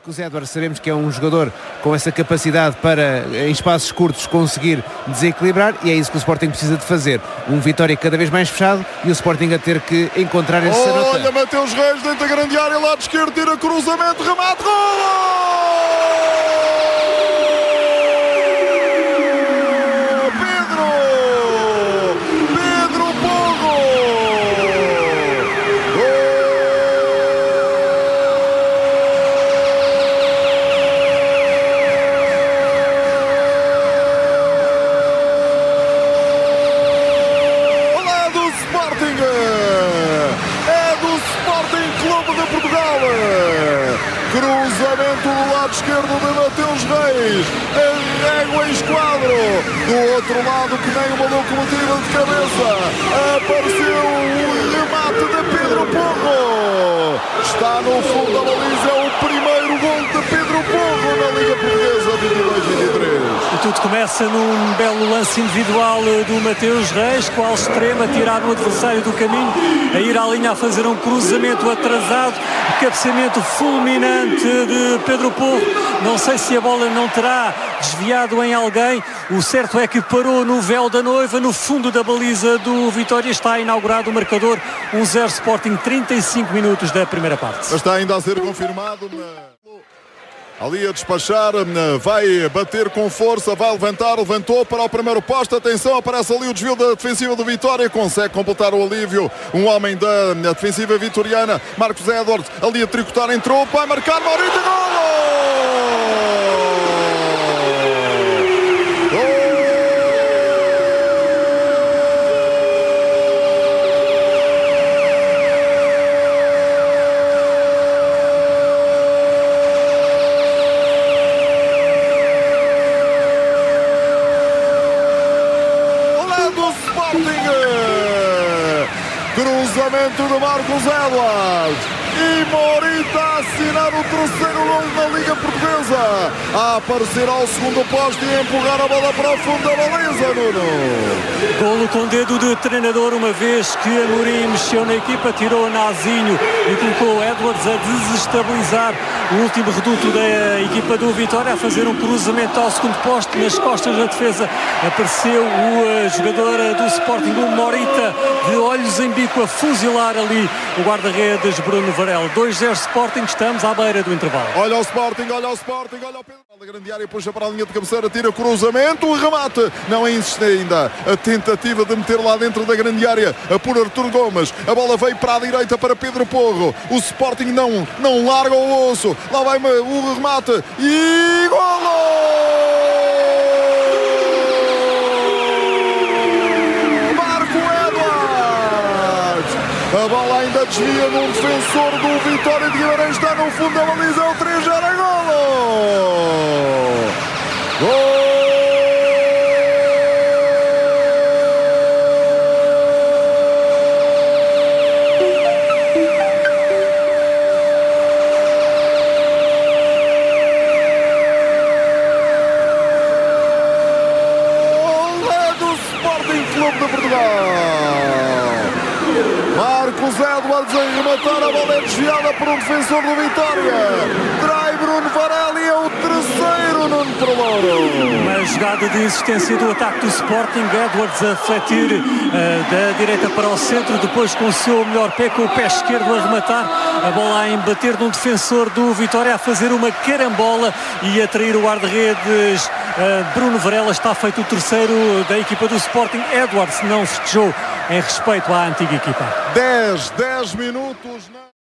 Marcos Edwards, sabemos que é um jogador com essa capacidade para, em espaços curtos, conseguir desequilibrar, e é isso que o Sporting precisa de fazer. Um Vitória cada vez mais fechado e o Sporting a ter que encontrar essa nota. Olha, Mateus Reis dentro da grande área, lado esquerdo, tira cruzamento, remate, gol! Cruzamento do lado esquerdo de Mateus Reis, arrega em esquadro, do outro lado que nem uma locomotiva de cabeça, apareceu o remate de Pedro Porro, está no fundo da baliza, é o primeiro gol de Pedro Porro na Liga Portuguesa 22-23. E tudo começa num belo lance individual do Mateus Reis, qual extremo a tirar o adversário do caminho, a ir à linha a fazer um cruzamento atrasado, cabeceamento fulminante de Pedro Porro. Não sei se a bola não terá desviado em alguém. O certo é que parou no véu da noiva, no fundo da baliza do Vitória. Está inaugurado o marcador, 1-0 Sporting, 35 minutos da primeira parte. Está ainda a ser confirmado. Ali a despachar, vai bater com força, vai levantar, levantou para o primeiro posto, atenção, aparece ali o desvio da defensiva do Vitória, consegue completar o alívio, um homem da defensiva vitoriana, Marcos Edwards, ali a tricotar, entrou, vai marcar, Morita, golo! Cruzamento de Marcos Edwards e Morita a assinar o terceiro gol da Liga Portuguesa, a aparecer ao segundo posto e a empurrar a bola para o fundo da baliza, Nuno. Golo com dedo de treinador, uma vez que Amorim mexeu na equipa, tirou Nazinho e colocou Edwards a desestabilizar o último reduto da equipa do Vitória, a fazer um cruzamento ao segundo posto. Nas costas da defesa apareceu o jogador do Sporting, o Morita, de olhos em bico, a fuzilar ali o guarda-redes Bruno Varela. 2-0 Sporting, estamos à beira do intervalo. Olha o Sporting, olha o Sporting, olha o Pedro. A grande área, puxa para a linha de cabeceira, tira cruzamento, o remate. Não insiste ainda a tentativa de meter lá dentro da grande área por Artur Gomes. A bola veio para a direita para Pedro Porro. O Sporting não larga o osso. Lá vai o remate e golo! A bola ainda desvia num defensor do Vitória de Guimarães, está no fundo da baliza, é o 3-0, golo! Gol! É do Sporting Clube de Portugal! Marcos Edwards a rematar, a bola é desviada por um defensor do Vitória. Trai Bruno Varela e é o terceiro, Nuno Proloro. Uma jogada de insistência do ataque do Sporting, Edwards a fletir da direita para o centro, depois com o seu melhor pé, com o pé esquerdo a rematar, a bola a embater num defensor do Vitória, a fazer uma carambola e a trair o guarda-redes Bruno Varela. Está feito o terceiro da equipa do Sporting. Edwards não festejou em respeito à antiga equipa. 10 minutos.